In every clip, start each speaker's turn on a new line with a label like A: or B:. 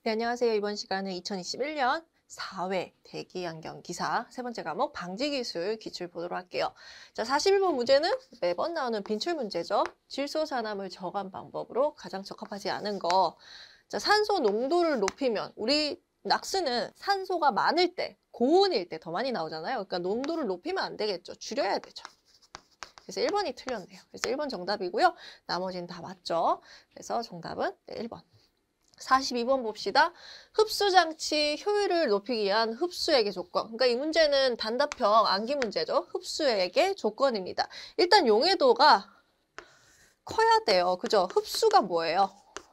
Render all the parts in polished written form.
A: 네, 안녕하세요. 이번 시간은 2021년 4회 대기안경 기사 세 번째 과목 방지기술 기출 보도록 할게요. 자, 41번 문제는 매번 나오는 빈출 문제죠. 질소산화물 저감 방법으로 가장 적합하지 않은 거. 자, 산소 농도를 높이면 우리 낙스는 산소가 많을 때, 고온일 때 더 많이 나오잖아요. 그러니까 농도를 높이면 안 되겠죠. 줄여야 되죠. 그래서 1번이 틀렸네요. 그래서 1번 정답이고요. 나머지는 다 맞죠. 그래서 정답은 1번. 42번 봅시다. 흡수장치 효율을 높이기 위한 흡수액의 조건. 그러니까 이 문제는 단답형 암기 문제죠. 흡수액의 조건입니다. 일단 용해도가 커야 돼요. 그죠? 흡수가 뭐예요?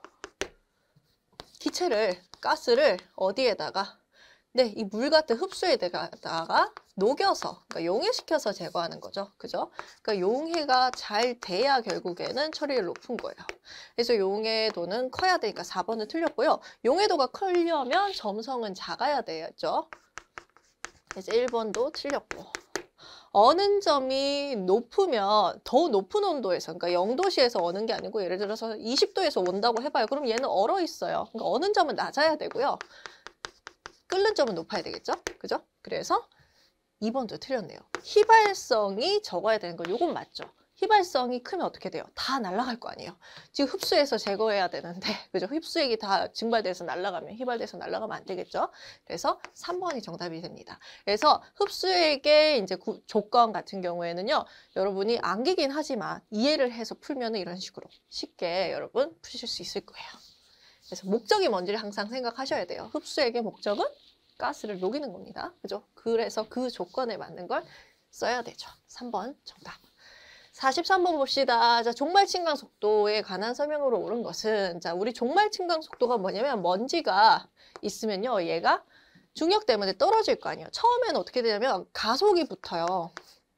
A: 기체를, 가스를 어디에다가? 네, 이 물 같은 흡수에다가 녹여서, 그러니까 용해시켜서 제거하는 거죠. 그죠? 그러니까 용해가 잘 돼야 결국에는 처리율 높은 거예요. 그래서 용해도는 커야 되니까 4번은 틀렸고요. 용해도가 크려면 점성은 작아야 되겠죠. 그래서 1번도 틀렸고. 어는 점이 높으면 더 높은 온도에서, 그러니까 0도씨에서 어는 게 아니고 예를 들어서 20도에서 온다고 해봐요. 그럼 얘는 얼어 있어요. 그러니까 어는 점은 낮아야 되고요. 끓는 점은 높아야 되겠죠? 그죠? 그래서 2번도 틀렸네요. 휘발성이 적어야 되는 건 요건 맞죠? 휘발성이 크면 어떻게 돼요? 다 날아갈 거 아니에요. 지금 흡수해서 제거해야 되는데, 그죠? 흡수액이 다 증발돼서 날아가면, 휘발돼서 날아가면 안 되겠죠? 그래서 3번이 정답이 됩니다. 그래서 흡수액의 이제 조건 같은 경우에는요, 여러분이 암기긴 하지만 이해를 해서 풀면은 이런 식으로 쉽게 여러분 푸실 수 있을 거예요. 그래서 목적이 뭔지를 항상 생각하셔야 돼요. 흡수액의 목적은 가스를 녹이는 겁니다. 그죠? 그래서 그 조건에 맞는 걸 써야 되죠. 3번 정답. 43번 봅시다. 자, 종말 침강 속도에 관한 설명으로 옳은 것은, 자, 우리 종말 침강 속도가 뭐냐면 먼지가 있으면요, 얘가 중력 때문에 떨어질 거 아니에요. 처음에는 어떻게 되냐면 가속이 붙어요.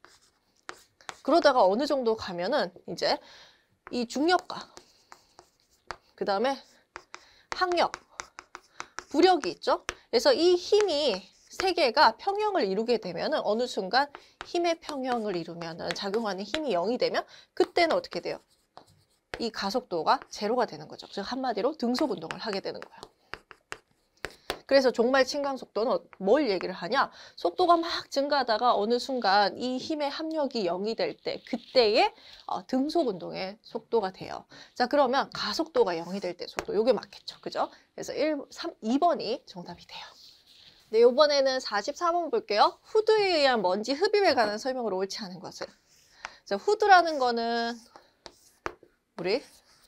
A: 그러다가 어느 정도 가면은 이제 이 중력과 그 다음에 항력, 부력이 있죠. 그래서 이 힘이 세 개가 평형을 이루게 되면은 어느 순간 힘의 평형을 이루면은 작용하는 힘이 0이 되면 그때는 어떻게 돼요? 이 가속도가 제로가 되는 거죠. 즉 한마디로 등속 운동을 하게 되는 거예요. 그래서 종말 침강 속도는 뭘 얘기를 하냐? 속도가 막 증가하다가 어느 순간 이 힘의 합력이 0이 될 때 그때의 등속 운동의 속도가 돼요. 자, 그러면 가속도가 0이 될 때 속도, 요게 맞겠죠. 그죠? 그래서 2번이 정답이 돼요. 네, 이번에는 44번 볼게요. 후드에 의한 먼지 흡입에 관한 설명으로 옳지 않은 것은. 자, 후드라는 거는 우리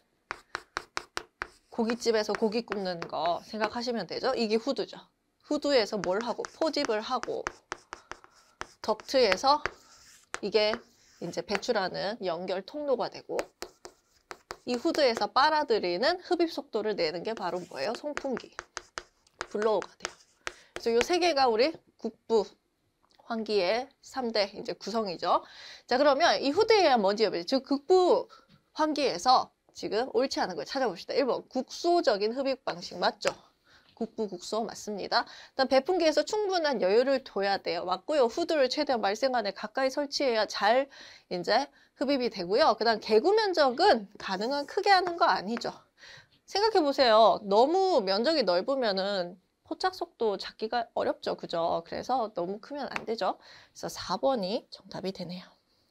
A: 고깃집에서 고기 굽는 거 생각하시면 되죠. 이게 후드죠. 후드에서 뭘 하고 포집을 하고 덕트에서 이게 이제 배출하는 연결 통로가 되고 이 후드에서 빨아들이는 흡입 속도를 내는 게 바로 뭐예요? 송풍기, 블로우가 돼요. 그래서 이 세 개가 우리 국부 환기의 3대 이제 구성이죠. 자, 그러면 이 후드에 의한 먼지 흡입, 즉 국부 환기에서 지금 옳지 않은 걸 찾아봅시다. 1번 국소적인 흡입 방식 맞죠? 국부 국소 맞습니다. 일단 배풍기에서 충분한 여유를 둬야 돼요. 맞고요. 후드를 최대한 말생 안에 가까이 설치해야 잘 이제 흡입이 되고요. 그다음 개구 면적은 가능한 크게 하는 거 아니죠. 생각해 보세요. 너무 면적이 넓으면은 포착 속도 잡기가 어렵죠. 그죠? 그래서 너무 크면 안 되죠. 그래서 4번이 정답이 되네요.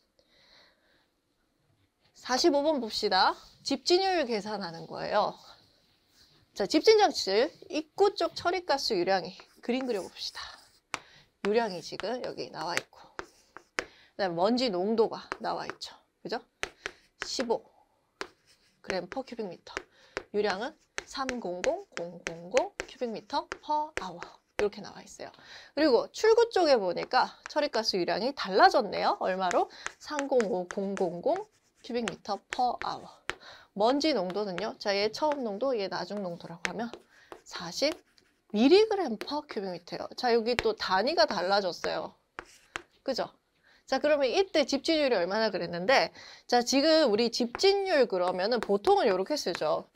A: 45번 봅시다. 집진율 계산하는 거예요. 자, 집진장치 입구 쪽 처리가스 유량이 그림 그려봅시다. 유량이 지금 여기 나와 있고 그다음에 먼지 농도가 나와 있죠. 그죠? 15 그램 퍼 큐빅미터. 유량은 300,000 큐빅미터 퍼 아워 이렇게 나와 있어요. 그리고 출구 쪽에 보니까 처리가스 유량이 달라졌네요. 얼마로? 305,000 큐빅미터 퍼 아워. 먼지 농도는요. 자, 얘 처음 농도, 얘 나중 농도라고 하면 40mg 퍼 큐빅미터예요. 자, 여기 또 단위가 달라졌어요. 그죠? 자, 그러면 이때 집진율이 얼마나 그랬는데, 자, 지금 우리 집진율 그러면은 보통은 이렇게 쓰죠.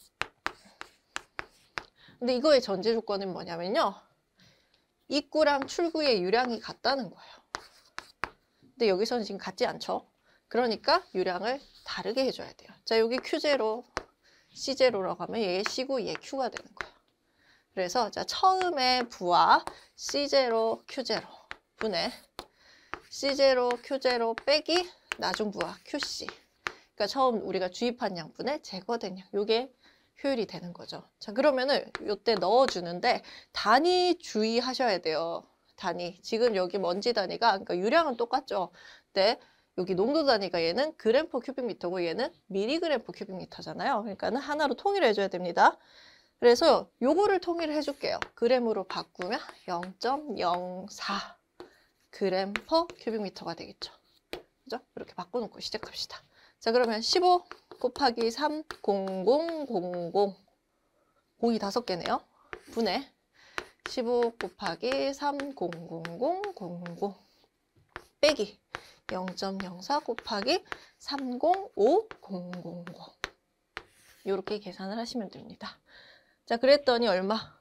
A: 근데 이거의 전제 조건은 뭐냐면요. 입구랑 출구의 유량이 같다는 거예요. 근데 여기서는 지금 같지 않죠? 그러니까 유량을 다르게 해줘야 돼요. 자, 여기 Q0, C0라고 하면 얘 C고 얘 Q가 되는 거예요. 그래서 자, 처음에 부하 C0, Q0 분의 C0, Q0 빼기 나중 부하 QC. 그러니까 처음 우리가 주입한 양분의 제거된 양. 요게 효율이 되는 거죠. 자, 그러면은 요때 넣어주는데 단위 주의하셔야 돼요. 단위. 지금 여기 먼지 단위가, 그러니까 유량은 똑같죠. 근데 여기 농도 단위가 얘는 그램 퍼 큐빅미터고 얘는 미리그램 퍼 큐빅미터잖아요. 그러니까는 하나로 통일해줘야 됩니다. 그래서 요거를 통일해 줄게요. 그램으로 바꾸면 0.04 그램 퍼 큐빅미터가 되겠죠. 그죠? 이렇게 바꿔놓고 시작합시다. 자, 그러면 15 곱하기 3, 0, 0, 0, 0. 0이 5개네요. 분의 15 곱하기 3, 0, 0, 0, 0, 0. 빼기 0.04 곱하기 305, 0, 0, 0. 이렇게 계산을 하시면 됩니다. 자, 그랬더니 얼마?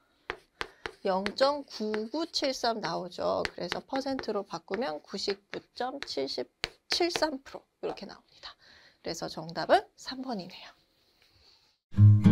A: 0.9973 나오죠. 그래서 퍼센트로 바꾸면 99.73% 이렇게 나옵니다. 그래서 정답은 3번이네요.